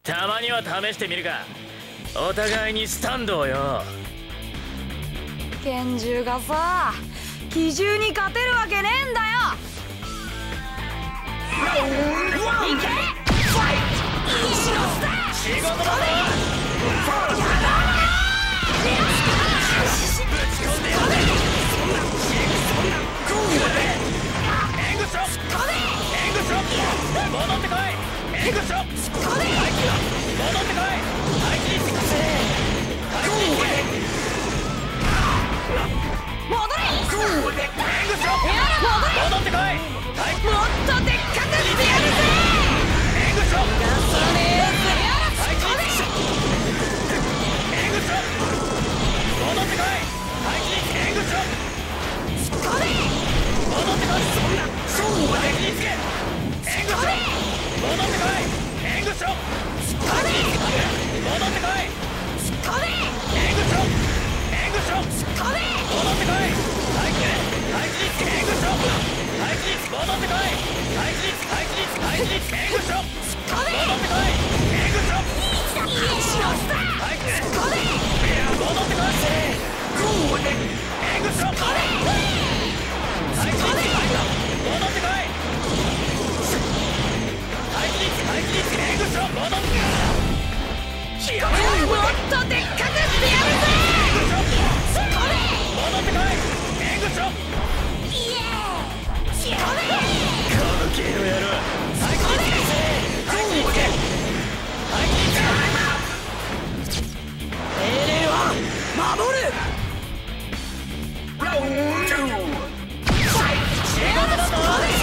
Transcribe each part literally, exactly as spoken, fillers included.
たまには試してみるか。お互いにスタンドをよ。 拳銃がさ、奇獣に勝てるわけねえんだよ。いけ！ファイト！石のスター！ 仕事だぞ！ぶち込んでやれ！そんな、そんな、ゴーで！援護しろ！援護しろ！戻ってこい！援護しろ！あいつら戻ってこい！あいつにつかせ！あいつにつけ！ 戻れ！ ゴーで！援護しろ！戻ってこい！はい、 もっとでっかくしてやるぜ！ 援護しろ！ 逃さねえぜ！ あいつにつけ！援護しろ！戻ってこい！あいつにつけ！援護しろ！戻ってこい！そんな！そうあいつにつけ！援護しろ！戻ってこい！援護しろ！あいつにつけ！戻ってこい！援護しろ！援護しろ！戻ってこい！あいつあいつにつけ！援護しろ！あいつにつけ！戻ってこい！あいつにつけ！あいつにつけ！あいつにつけ！援護しろ！戻ってこい！援護しろ！あいついや戻ってこい！ゴーで援護しろ！あいつにつけ！戻ってこい！あいつにつけ！あいつにつけ！援護しろ！戻ってこい！ もっとでっかくしてやるぜ！ 戻ってこい！援護しろ！このゲーの野郎！あいつにつけ！あいつにつけ！あいつにつけ！ 命令は守る！ 仕事だぞ！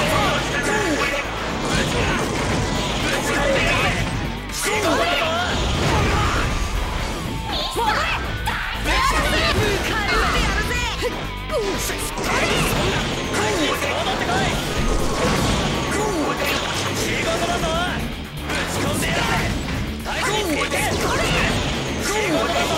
ぶち込んでやれ！仕事だぞ！ 戻れ！ぶち込んでやるぜ！ 戻ってこい！仕事だぞ！ぶち込んでやれ！あいつにつけて！仕事だぞ！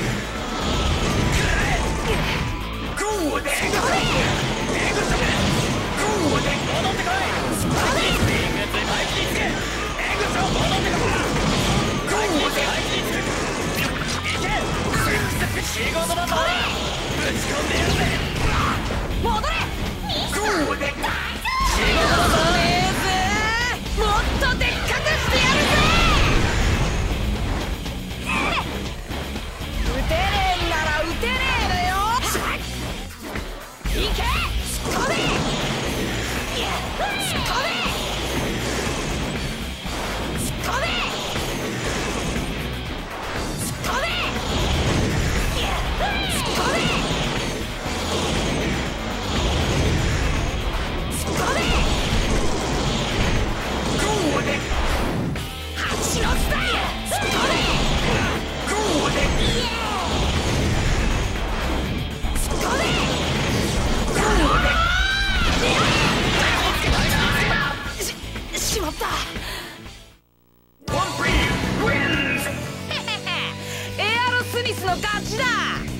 ゴーで！援護しろ！援護しろ！ゴーで！戻ってこい！あいつにつけ！あいつにつけ！援護しろ！戻ってこい！あいつにつけ！あいつにつけ！いけ！仕事だぞ！ぶち込んでやるぜ！ 戻れ！ ゴーで！仕事だぞ！ ねえぜ！もっとでっかくしてやるぜ！撃てねえんなら撃てねえのよ！いけ！飛べ！飛べ！飛べ！飛べ！しまった。エアロスミスの勝ちだ。